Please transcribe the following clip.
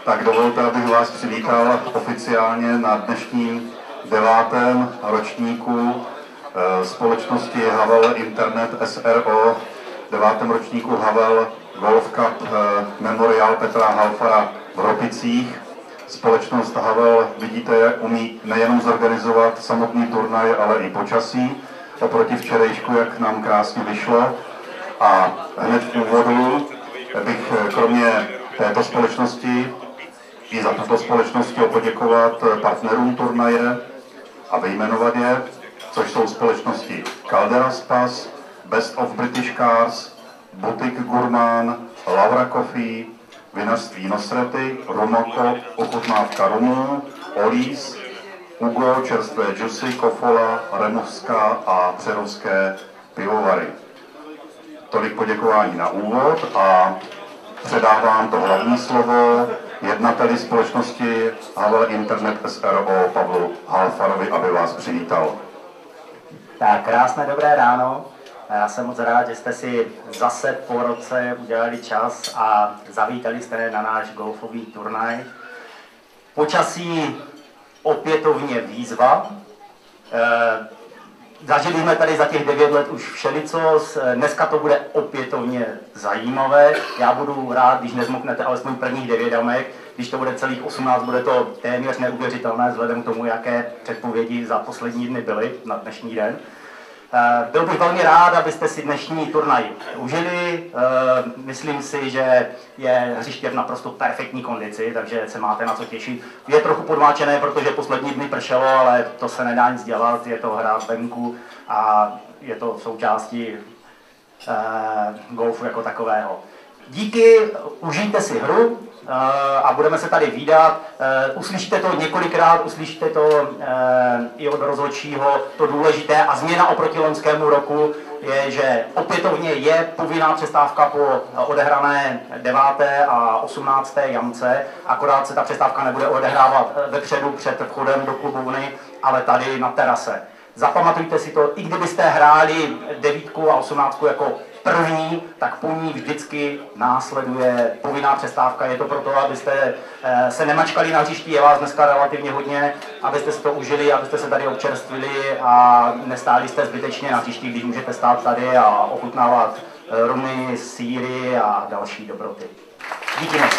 Tak dovolte, abych vás přivítal oficiálně na dnešním 9. ročníku společnosti Havel Internet SRO, 9. ročníku Havel Golf Cup Memorial Petra Halfara v Ropicích. Společnost Havel, vidíte, umí nejenom zorganizovat samotný turnaj, ale i počasí. Oproti včerejšku, jak nám krásně vyšlo. A hned v úvodu bych kromě této společnosti i za tuto společnost chtěl poděkovat partnerům turnaje a vyjmenovat je, což jsou společnosti Caldera Spas, Best of British Cars, Boutique Gourmand, Laura Coffee, Vinařství Nosrety, Rumoko, ochutnávka rumu, Olís, Ugo, čerstvé džusy, Kofola, Removská a Přerovské pivovary. Tolik poděkování na úvod a předávám to hlavní slovo jednateli společnosti Havel Internet SRO Pavlu Halfarovi, aby vás přivítal. Tak, krásné dobré ráno. Já jsem moc rád, že jste si zase po roce udělali čas a zavítali jste na náš golfový turnaj. Počasí opětovně výzva. Zažili jsme tady za těch 9 let už všelico, dneska to bude opětovně zajímavé. Já budu rád, když nezmoknete alespoň prvních 9 damek, když to bude celých 18, bude to téměř neuvěřitelné vzhledem k tomu, jaké předpovědi za poslední dny byly na dnešní den. Byl bych velmi rád, abyste si dnešní turnaj užili. Myslím si, že je hřiště v naprosto perfektní kondici, takže se máte na co těšit. Je trochu podmáčené, protože poslední dny pršelo, ale to se nedá nic dělat, je to hra venku a je to součástí golfu jako takového. Díky, užijte si hru a budeme se tady vídat. Uslyšíte to několikrát, uslyšíte to i od rozhodčího, to důležité. A změna oproti loňskému roku je, že opětovně je povinná přestávka po odehrané 9. a 18. jamce, akorát se ta přestávka nebude odehrávat vepředu před vchodem do klubovny, ale tady na terase. Zapamatujte si to, i kdybyste hráli 9 a 18 jako první, tak po ní vždycky následuje povinná přestávka. Je to proto, abyste se nemačkali na hřišti, je vás dneska relativně hodně, abyste si to užili, abyste se tady občerstvili a nestáli jste zbytečně na hřišti, když můžete stát tady a ochutnávat rumy, sýry a další dobroty. Díky moc.